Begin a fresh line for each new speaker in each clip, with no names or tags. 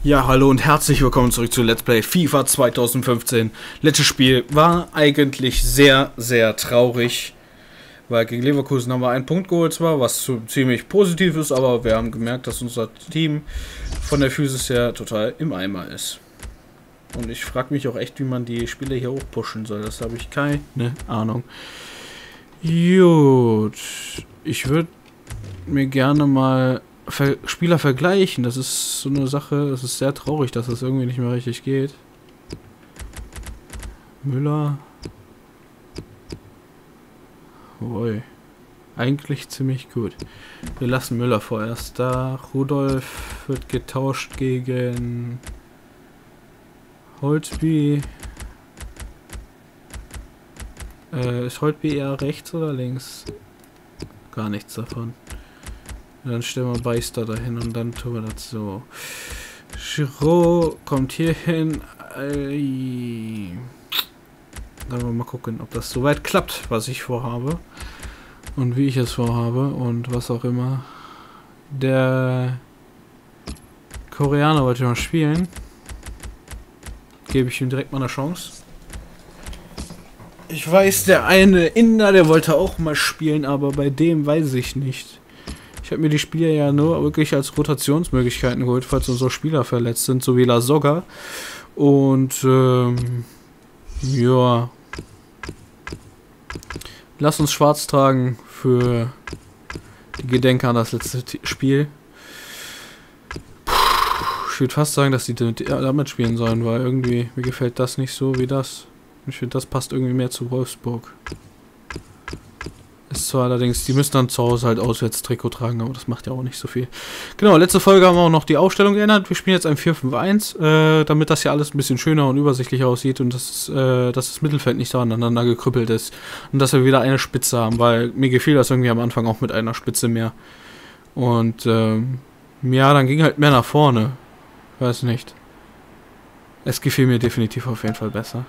Ja, hallo und herzlich willkommen zurück zu Let's Play FIFA 2015. Letztes Spiel war eigentlich sehr, sehr traurig, weil gegen Leverkusen haben wir einen Punkt geholt zwar, was ziemlich positiv ist, aber wir haben gemerkt, dass unser Team von der Physis her total im Eimer ist. Und ich frage mich auch echt, wie man die Spiele hier hochpushen soll, das habe ich keine Ahnung. Gut, ich würde mir gerne mal Spieler vergleichen, das ist so eine Sache, es ist sehr traurig, dass das irgendwie nicht mehr richtig geht. Müller. Oi. Eigentlich ziemlich gut. Wir lassen Müller vorerst da. Rudolf wird getauscht gegen Holtby. Ist Holtby eher rechts oder links? Gar nichts davon. Dann stellen wir Beister dahin und dann tun wir das so. Giroud kommt hier hin. Dann wollen wir mal gucken, ob das soweit klappt, was ich vorhabe. Und wie ich es vorhabe und was auch immer. Der Koreaner wollte mal spielen. Gebe ich ihm direkt mal eine Chance. Ich weiß, der eine Inder, der wollte auch mal spielen, aber bei dem weiß ich nicht. Ich habe mir die Spieler ja nur wirklich als Rotationsmöglichkeiten geholt, falls unsere Spieler verletzt sind, so wie La Soga. Und, ja. Lass uns schwarz tragen für die Gedenke an das letzte Spiel. Ich würde fast sagen, dass die damit spielen sollen, weil irgendwie mir gefällt das nicht so wie das. Ich finde, das passt irgendwie mehr zu Wolfsburg. Ist zwar allerdings, die müssen dann zu Hause halt auswärts Trikot tragen, aber das macht ja auch nicht so viel. Genau, letzte Folge haben wir auch noch die Aufstellung geändert. Wir spielen jetzt ein 4-5-1, damit das hier alles ein bisschen schöner und übersichtlicher aussieht und dass das Mittelfeld nicht so aneinander gekrüppelt ist. Und dass wir wieder eine Spitze haben, weil mir gefiel das irgendwie am Anfang auch mit einer Spitze mehr. Und, ja, dann ging halt mehr nach vorne. Weiß nicht. Es gefiel mir definitiv auf jeden Fall besser.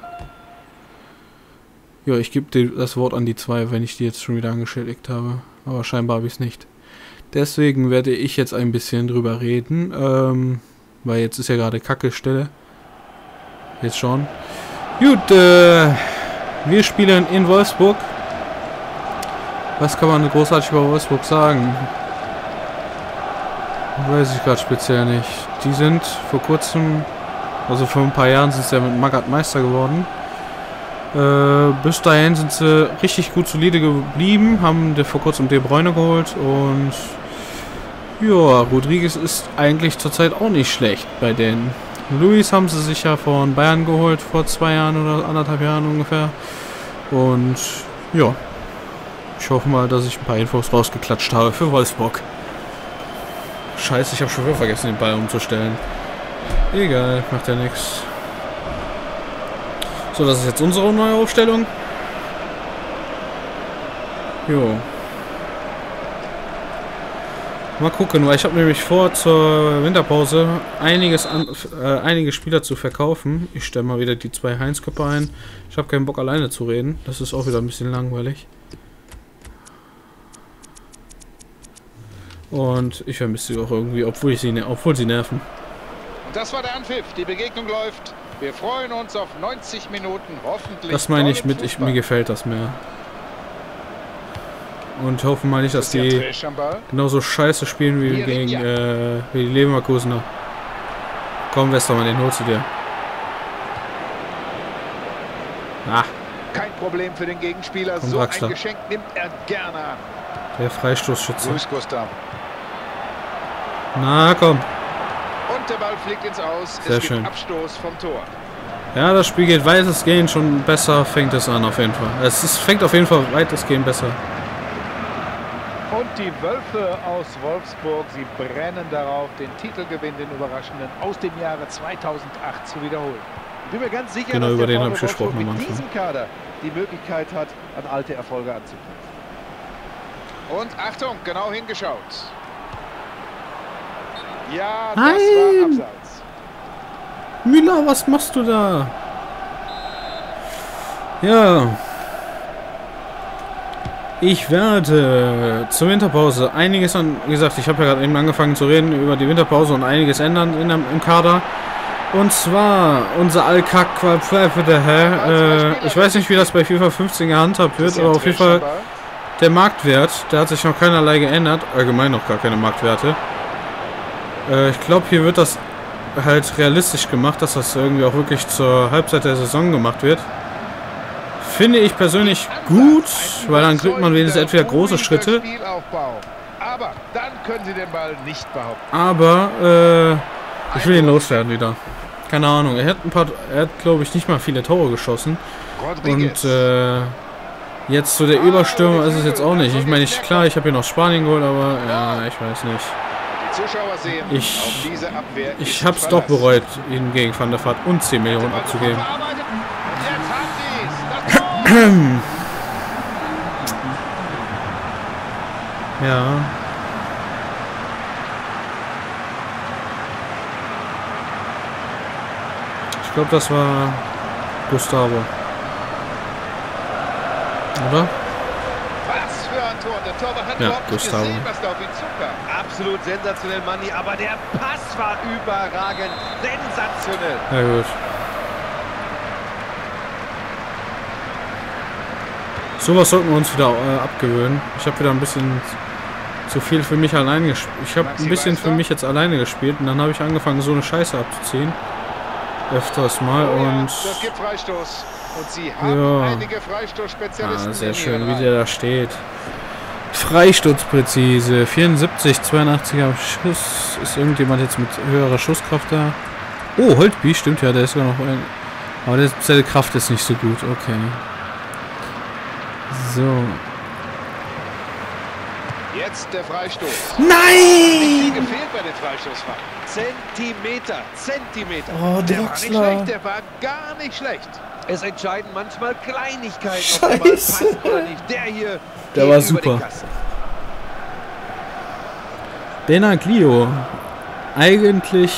Ja, ich gebe das Wort an die zwei, wenn ich die jetzt schon wieder angeschädigt habe. Aber scheinbar habe ich es nicht. Deswegen werde ich jetzt ein bisschen drüber reden. Weil jetzt ist ja gerade Kacke-Stelle. Jetzt schon. Gut, wir spielen in Wolfsburg. Was kann man großartig über Wolfsburg sagen? Weiß ich gerade speziell nicht. Die sind vor kurzem, also vor ein paar Jahren sind sie ja mit Magath Meister geworden. Bis dahin sind sie richtig gut solide geblieben, haben vor kurzem De Bruyne geholt und ja, Rodriguez ist eigentlich zurzeit auch nicht schlecht bei denen. Luis haben sie sich ja von Bayern geholt vor 2 Jahren oder 1,5 Jahren ungefähr und ja, ich hoffe mal, dass ich ein paar Infos rausgeklatscht habe für Wolfsburg. Scheiße, ich habe schon wieder vergessen, den Ball umzustellen. Egal, macht ja nichts. So, das ist jetzt unsere neue Aufstellung. Jo. Mal gucken, weil ich habe nämlich vor, zur Winterpause einige Spieler zu verkaufen. Ich stelle mal wieder die 2 Heinz-Köpfe ein. Ich habe keinen Bock, alleine zu reden. Das ist auch wieder ein bisschen langweilig. Und ich vermisse sie auch irgendwie, obwohl sie nerven.
Das war der Anpfiff. Die Begegnung läuft. Wir freuen uns auf 90 Minuten, hoffentlich.
Das meine ich mit, mir gefällt das mehr. Und hoffen mal nicht, dass die genauso scheiße spielen wie gegen wie die Leverkusener. Komm, Westermann, den holst du dir. Ah.
Kein Problem für den Gegenspieler.
Komm,
so
Draxler.
ein Geschenk nimmt er gerne.
Der Freistoßschütze.
Luis Gustav.
Na komm.
Und der Ball fliegt ins Aus.
Sehr
es
schön.
gibt Abstoß vom Tor.
Ja, das Spiel geht weitestgehend schon besser, fängt es an auf jeden Fall. Fängt auf jeden Fall weitestgehend besser.
Und die Wölfe aus Wolfsburg, sie brennen darauf, den Titelgewinn, den überraschenden, aus dem Jahre 2008 zu wiederholen. Ich bin mir ganz sicher,
Genau,
dass
über
der
den habe ich
VfB
gesprochen am
mit
Anfang.
diesem Kader die Möglichkeit hat, an alte Erfolge anzuknüpfen.
Und Achtung, genau hingeschaut. Ja, das
Nein!
war Abseits.
Müller, was machst du da? Ja. Ich werde zur Winterpause einiges an, wie gesagt, ich habe ja gerade eben angefangen zu reden über die Winterpause und einiges ändern im Kader. Und zwar unser Al-Kack, ich weiß nicht, wie das bei FIFA 15 gehandhabt wird, aber auf jeden Fall der Marktwert, der hat sich noch keinerlei geändert, allgemein noch gar keine Marktwerte. Ich glaube, hier wird das halt realistisch gemacht, dass das irgendwie auch wirklich zur Halbzeit der Saison gemacht wird. Finde ich persönlich gut, weil dann kriegt man wenigstens entweder große Schritte.
Aber dann können sie den Ball nicht behaupten.
Aber ich will ihn loswerden wieder. Keine Ahnung, er hat glaube ich nicht mal viele Tore geschossen. Und jetzt so der Überstürmer ist es jetzt auch nicht. Ich meine, klar, ich habe hier noch Spanien geholt, aber ja, ich weiß nicht. Ich habe es doch bereut, ihn gegen Van der Vaart und 10 Millionen abzugeben. Ja. Ich glaube, das war Gustavo. Oder?
Was für ein Tor. Der Torwart hat überhaupt nicht gesehen, was da auf ihn zukam.
Absolut sensationell, Manni. Aber der Pass war überragend. Sensationell.
Ja, gut. Sowas sollten wir uns wieder abgewöhnen. Ich habe wieder ein bisschen zu viel für mich alleine gespielt. Ich habe ein bisschen für mich jetzt alleine gespielt und dann habe ich angefangen, so eine Scheiße abzuziehen. Öfters mal und...
Das gibt Freistoß. Und sie haben einige Freistoßspezialisten.
Sehr schön, wie der da steht. Freistoßpräzise. 74, 82er Schuss. Ist irgendjemand jetzt mit höherer Schusskraft da? Oh, Holtby, stimmt ja, der ist sogar noch... Aber seine Kraft ist nicht so gut, okay. So.
Jetzt der Freistoß.
Nein!
Gefehlt bei den Freistoßmann.
Zentimeter.
Oh,
Der war nicht schlecht, der war gar nicht schlecht.
Es entscheiden manchmal Kleinigkeiten,
Scheiße.
ob der Ball passt oder nicht. Der hier,
der war super. Benaglio. Eigentlich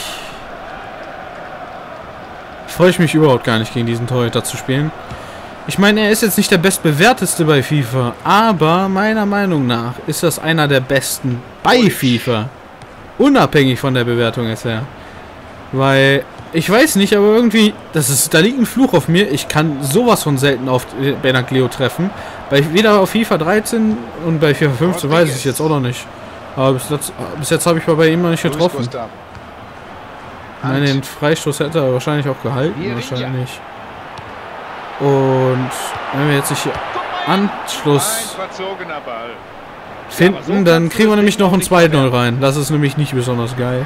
freue ich mich überhaupt gar nicht, gegen diesen Torhüter zu spielen. Ich meine, er ist jetzt nicht der bestbewerteste bei FIFA, aber meiner Meinung nach ist das einer der besten bei FIFA. Unabhängig von der Bewertung jetzt her. Weil, ich weiß nicht, aber irgendwie, da liegt ein Fluch auf mir. Ich kann sowas von selten auf Benaglio treffen. Weder auf FIFA 13 und bei FIFA 15 weiß ich jetzt auch noch nicht. Aber bis jetzt habe ich bei ihm noch nicht getroffen. Ich meine, den Freistoß hätte er wahrscheinlich auch gehalten. Wahrscheinlich. Und wenn wir jetzt nicht hier Anschluss finden, dann kriegen wir nämlich noch ein 2-0 rein. Das ist nämlich nicht besonders geil.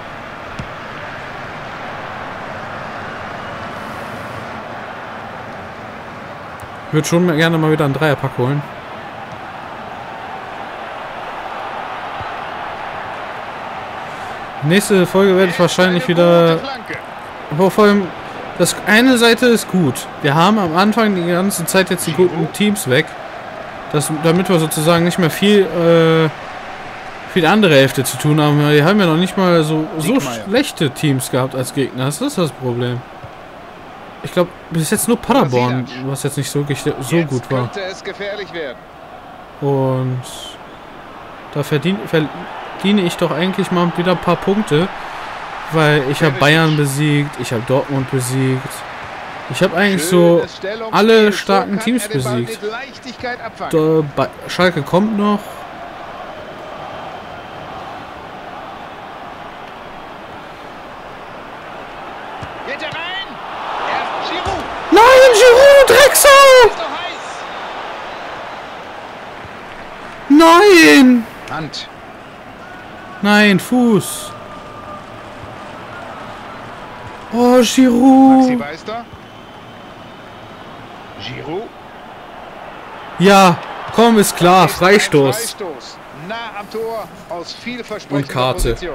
Ich würde schon gerne mal wieder einen Dreierpack holen. Nächste Folge werde ich wahrscheinlich wieder... Aber vor allem... Das eine Seite ist gut. Wir haben am Anfang die ganze Zeit jetzt die guten Teams weg. Damit wir sozusagen nicht mehr viel andere Hälfte zu tun haben. Wir haben ja noch nicht mal so schlechte Teams gehabt als Gegner. Das ist das Problem. Ich glaube, bis jetzt nur Paderborn, was jetzt nicht so gut war. Und da verdiene ich doch eigentlich mal wieder ein paar Punkte. Weil ich habe Bayern besiegt, ich habe Dortmund besiegt. Ich habe eigentlich so alle starken Teams besiegt. Schalke kommt noch. Nein, Giroud, Drecksau! Nein!
Hand.
Nein, Fuß. Oh, Giroud.
Maxi Beister. Giroud.
Ja, komm, ist klar. Freistoß.
Freistoß. Nah am Tor aus vielversprechender
Und Karte.
Position.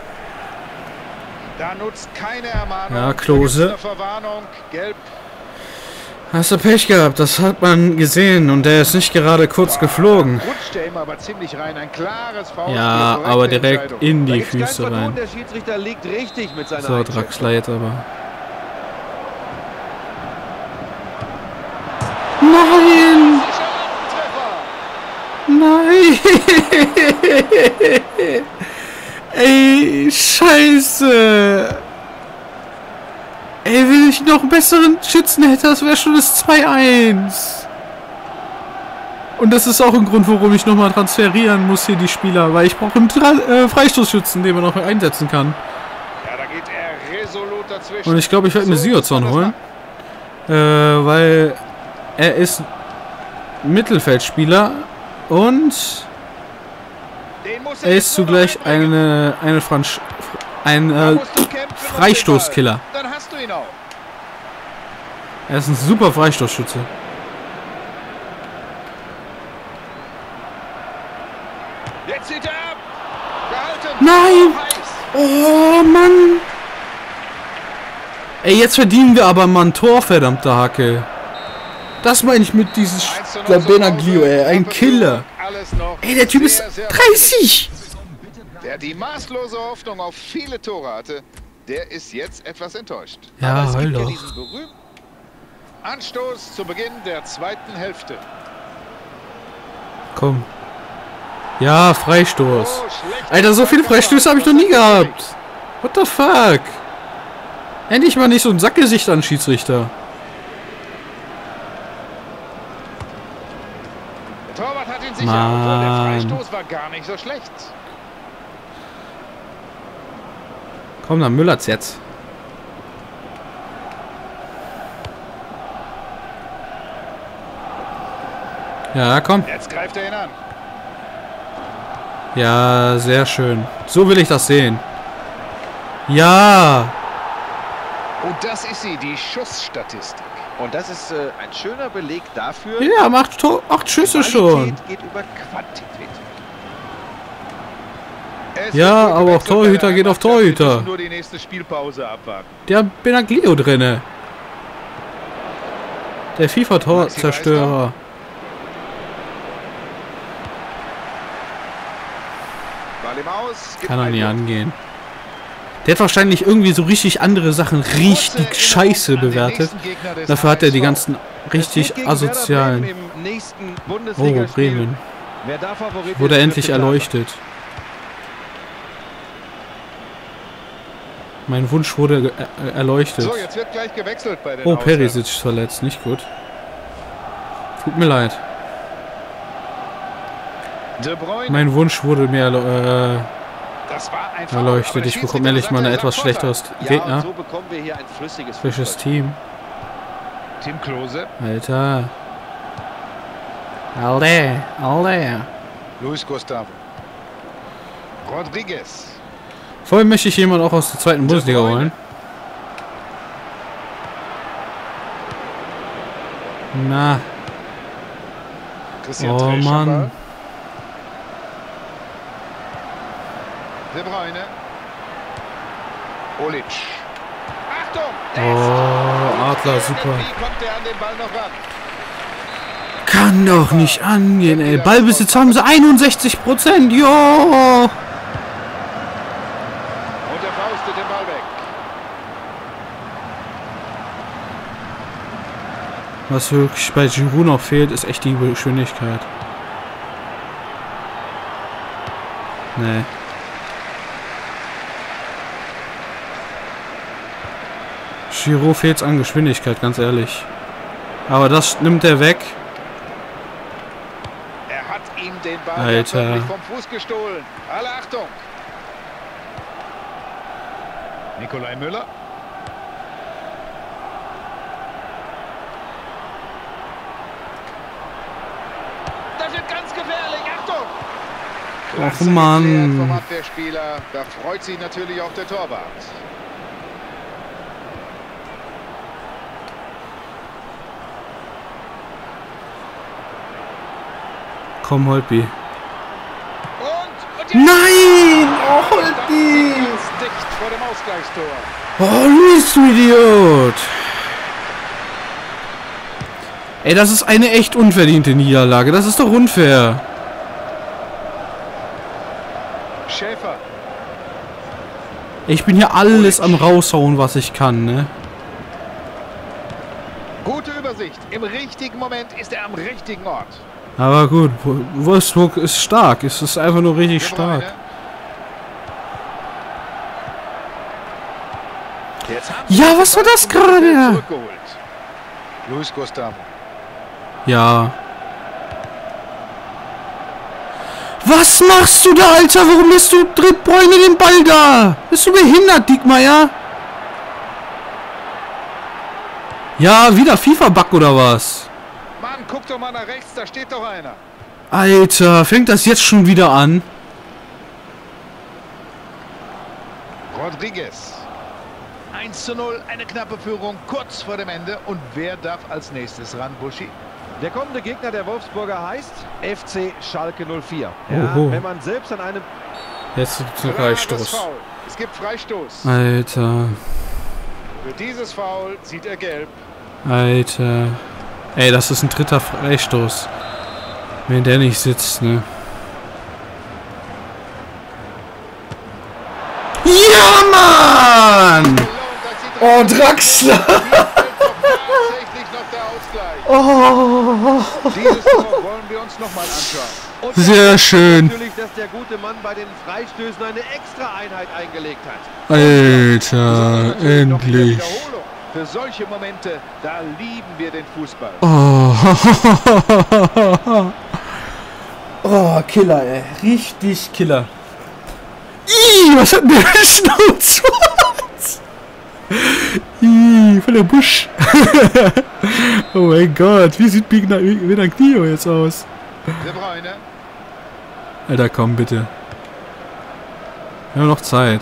Da nutzt keine Ermahnung.
Ja, Klose.
Verwarnung. Gelb.
Hast du Pech gehabt, das hat man gesehen und der ist nicht gerade kurz geflogen.
Rutscht der immer aber ziemlich rein. Ein klares Foul.
Ja, aber direkt in die Füße rein.
Der Schiedsrichter liegt richtig mit seiner
So, Draxler jetzt aber. Nein! Ey, scheiße. Ey, wenn ich noch einen besseren Schützen hätte, das wäre schon das 2-1. Und das ist auch ein Grund, warum ich nochmal transferieren muss hier die Spieler. Weil ich brauche einen Freistoßschützen, den man noch einsetzen kann.
Ja, da geht er resolut dazwischen.
Und ich glaube, ich werde mir Sigurdsson holen. Weil er ist Mittelfeldspieler und er ist zugleich ein Freistoßkiller.
Dann hast du ihn auch.
Er ist ein super Freistoßschütze.
Jetzt zieht er ab. Gehalten.
Nein!
Heiß.
Oh, Mann! Ey, jetzt verdienen wir aber mal ein Tor, verdammte Hacke. Das meine ich mit dieses Benaglio, ey. Ein Killer. Ey, der Typ ist 30!
Der die maßlose Hoffnung auf viele Tore hatte, der ist jetzt etwas enttäuscht.
Ja,
Aber es
heul
gibt
doch.
diesen berühmten Anstoß zu Beginn der zweiten Hälfte.
Komm. Ja, Freistoß.
Oh, schlecht.
Alter, so viele Freistöße habe ich noch nie gehabt. What the fuck? Endlich mal nicht so ein Sackgesicht an Schiedsrichter.
Der Torwart hat ihn sicher.
Mann.
Der Freistoß war gar nicht so schlecht.
Komm, dann müllert's jetzt. Ja, komm.
Jetzt greift er ihn an.
Ja, sehr schön. So will ich das sehen. Ja.
Und das ist sie, die Schussstatistik.
Und das ist ein schöner Beleg dafür.
Ja, macht 8 Schüsse schon.
Qualität geht über Quantität.
Es
Ja,
wird
aber auch
gewechselt bei
Torhüter
der
geht auf
Mannschaft. Wir
Torhüter.
müssen nur die nächste Spielpause abwarten.
Der Benaglio drinne. Der FIFA-Tor-Zerstörer.
Ball im Aus. Gibt
Kann er nie
Einwurf.
angehen. Der hat wahrscheinlich irgendwie so richtig andere Sachen richtig scheiße bewertet. Dafür hat er die ganzen richtig asozialen.
Im nächsten
Oh,
Bundesligaspiel.
Bremen.
Wer da Favorit
Wurde
ist,
endlich
dürfte klar
erleuchtet. Mein Wunsch wurde erleuchtet.
So, jetzt wird gleich gewechselt bei den
Oh,
Auswärts.
Perisic ist verletzt. Nicht gut. Tut mir leid.
De Bruyne.
Mein Wunsch wurde mir
Das war einfach
erleuchtet. Ich bekomme endlich mal ein etwas schlechteres
sein. Ja, und
Gegner.
so bekommen wir hier ein flüssiges
Frisches
Fußball.
Team.
Tim Klose.
Alter. Alter. Alter.
Luis Gustavo. Rodriguez.
Vorhin möchte ich jemanden auch aus der zweiten Bundesliga holen. Na.
Christian
Oh,
Tresch am
Mann.
Ball. De Bruyne. Olic. Achtung!
Oh, Adler, super.
Irgendwie kommt er an den Ball noch ran.
Kann doch nicht angehen, ey. Ballbesitz haben sie 61%. Jo.
Und er faustet den Ball weg.
Was wirklich bei Giroud noch fehlt, ist echt die Geschwindigkeit. Nee. Giroud fehlt's an Geschwindigkeit, ganz ehrlich. Aber das nimmt er weg.
Er hat ihm den Ball
Alter.
ja wirklich vom Fuß gestohlen. Alle Achtung! Nikolai Müller. Das wird ganz gefährlich. Achtung! Klasse
Mann.
geklärt vom Abwehrspieler. Da freut sich natürlich auch der Torwart.
Komm, Holtby.
Und jetzt
Nein! Oh,
standen sie
Holtby!
ganz dicht vor dem Ausgleichstor.
Oh, Luis, du Idiot! Ey, das ist eine echt unverdiente Niederlage. Das ist doch unfair.
Schäfer.
Ich bin hier alles am raushauen, was ich kann, ne?
Gute Übersicht. Im richtigen Moment ist er am richtigen Ort.
Aber gut, Wolfsburg ist stark. Es ist einfach nur richtig stark. Ja, was war das gerade?
Luis Gustavo.
Ja. Was machst du da, Alter? Warum lässt du De Bruyne den Ball da? Bist du behindert, Diekmeyer? Ja, wieder FIFA-Bug oder was?
Mann, guck doch mal nach rechts, da steht doch einer.
Alter, fängt das jetzt schon wieder an?
Rodriguez. 1:0, eine knappe Führung kurz vor dem Ende. Und wer darf als nächstes ran, Buschi?
Der kommende Gegner der Wolfsburger heißt FC Schalke 04.
Oho.
Ja, wenn man selbst an einem...
Jetzt gibt es einen
Klares
Freistoß.
Foul. Es gibt Freistoß.
Alter.
Für dieses Foul sieht er gelb.
Alter. Ey, das ist ein dritter Freistoß. Wenn der nicht sitzt, ne? Ja, Mann! Oh, Draxler!
Tatsächlich noch der Ausgleich.
Oh.
Dieses Tor wollen wir uns nochmal anschauen.
Und
Sehr schön.
natürlich, dass der gute Mann bei den Freistößen eine extra Einheit eingelegt hat.
Alter,
Noch in der
endlich.
Wiederholung. Für solche Momente, da lieben wir den Fußball.
Oh. Oh, Killer, ey. Richtig Killer. Ih, was hat denn der Schnauze? Ih, voll der Busch. Oh mein Gott, wie sieht Benaglio jetzt aus?
De Bruyne.
Alter, komm bitte. Wir haben noch Zeit.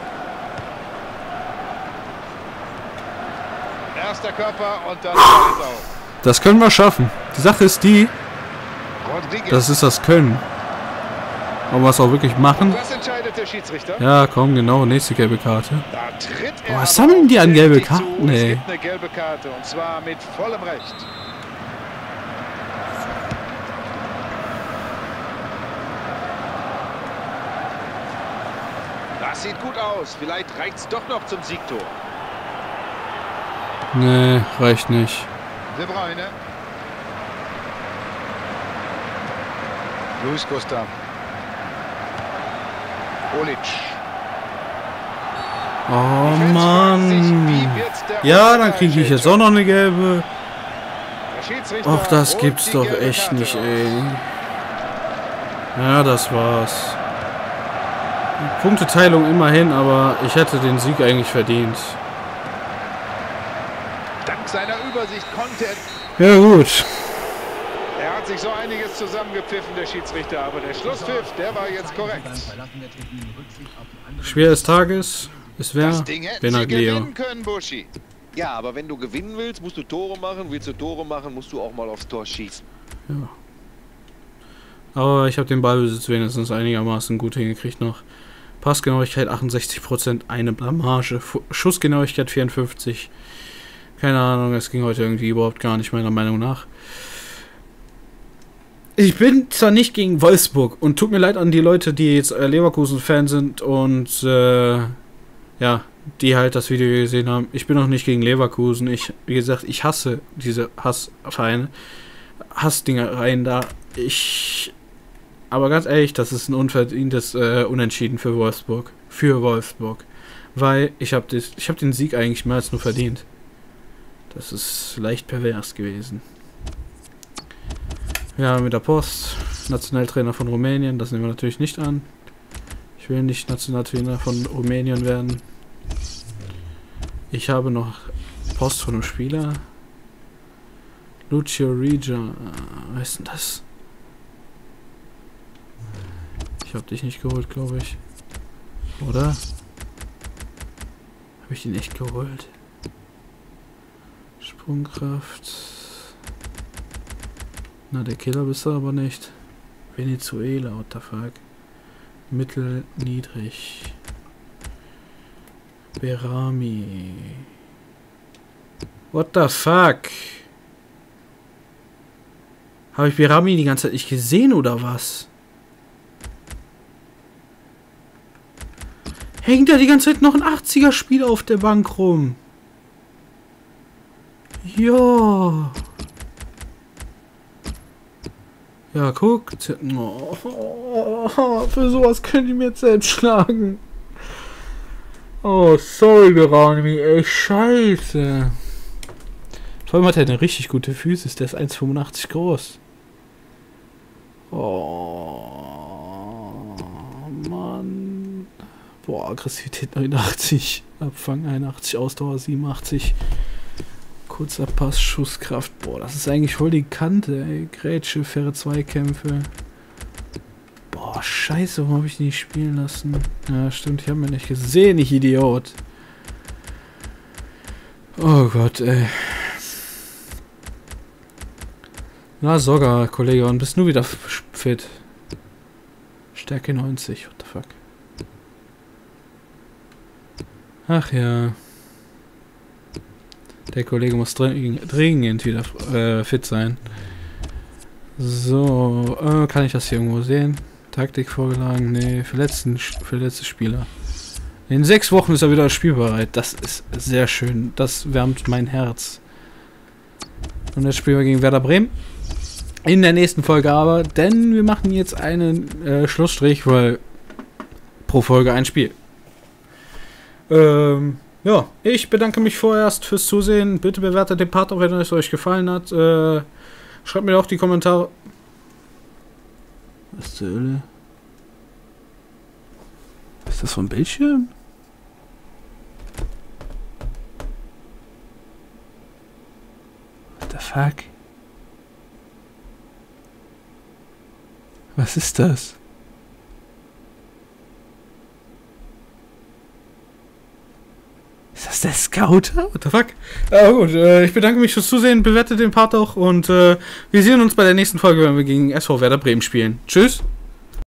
Erster Körper und dann auch.
Das können wir schaffen. Die Sache ist die,
Rodriguez.
das ist das Können. Wollen wir es auch wirklich machen?
Was entscheidet der Schiedsrichter?
Ja, komm, genau, nächste gelbe Karte.
Da tritt
Oh,
er
was
aber
haben die an gelbe
richtig
Karten,
zu. Es
ey?
gibt eine gelbe Karte und zwar mit vollem Recht. Das sieht gut aus. Vielleicht reicht es doch noch zum Siegtor.
Nee, reicht nicht.
De Bruyne. Luis Gustavo. Olic.
Oh Mann. Ja, dann kriege ich jetzt auch noch eine gelbe. Ach, das gibt's doch echt nicht, ey. Ja, das war's. Punkteteilung immerhin, aber ich hätte den Sieg eigentlich verdient.
Dank seiner Übersicht konnte
Ja gut.
er hat sich so einiges zusammengepfiffen, der Schiedsrichter, aber der Schlusspfiff, der war jetzt korrekt.
Schwer des Tages. Es wäre
Das Ding hätten sie
Benaglio.
gewinnen können, Buschi.
Ja, aber wenn du gewinnen willst, musst du Tore machen. Willst du Tore machen, musst du auch mal aufs Tor schießen.
Ja. Aber ich habe den Ballbesitz wenigstens einigermaßen gut hingekriegt noch. Passgenauigkeit 68%, eine Blamage. Schussgenauigkeit 54%. Keine Ahnung, es ging heute irgendwie überhaupt gar nicht, meiner Meinung nach. Ich bin zwar nicht gegen Wolfsburg und tut mir leid an die Leute, die jetzt Leverkusen-Fan sind und ja, die halt das Video gesehen haben. Ich bin auch nicht gegen Leverkusen. Wie gesagt, ich hasse diese Hassvereine. Hassdingereien da. Aber ganz ehrlich, das ist ein unverdientes Unentschieden für Wolfsburg. Weil ich hab den Sieg eigentlich mehr als nur verdient. Das ist leicht pervers gewesen. Ja, mit der Post. Nationaltrainer von Rumänien. Das nehmen wir natürlich nicht an. Ich will nicht Nationaltrainer von Rumänien werden. Ich habe noch Post von einem Spieler. Lucio Regia. Was ist denn das? Ich habe dich nicht geholt, glaube ich. Oder? Habe ich ihn echt geholt? Sprungkraft. Na, der Killer bist du aber nicht. Venezuela, what the fuck? Mittel, niedrig. Berami. What the fuck? Habe ich Berami die ganze Zeit nicht gesehen oder was? Hängt da die ganze Zeit noch ein 80er-Spieler auf der Bank rum? Ja. Ja, guckt. Oh, für sowas könnt ihr mir jetzt selbst schlagen. Oh, sorry, Geronimi, ey, scheiße. Vor allem hat er eine richtig gute Physis, der ist 1,85 groß. Oh, Mann. Boah, Aggressivität 89, Abfang 81, Ausdauer 87. Kurzer Pass, Schusskraft. Boah, das ist eigentlich voll die Kante, ey. Grätsche, faire Zweikämpfe. Boah, scheiße, warum habe ich die nicht spielen lassen? Ja, stimmt, ich habe mir nicht gesehen, ich Idiot. Oh Gott, ey. Na, sogar, Kollege, und bist nur wieder fit. Stärke 90, what the fuck. Ach ja. Der Kollege muss dringend wieder fit sein. So, kann ich das hier irgendwo sehen? Taktik vorgeschlagen? Nee, für letzte Spieler. In 6 Wochen ist er wieder spielbereit. Das ist sehr schön. Das wärmt mein Herz. Und jetzt spielen wir gegen Werder Bremen. In der nächsten Folge aber, denn wir machen jetzt einen Schlussstrich, weil pro Folge ein Spiel. Ja, ich bedanke mich vorerst fürs Zusehen. Bitte bewertet den Part auch, wenn es euch gefallen hat. Schreibt mir auch die Kommentare. Was zur Hölle? Ist das vom Bildschirm? What the fuck? Was ist das? Ist das der Scouter? What the fuck? Gut, ich bedanke mich fürs Zusehen, bewertet den Part auch und wir sehen uns bei der nächsten Folge, wenn wir gegen SV Werder Bremen spielen. Tschüss!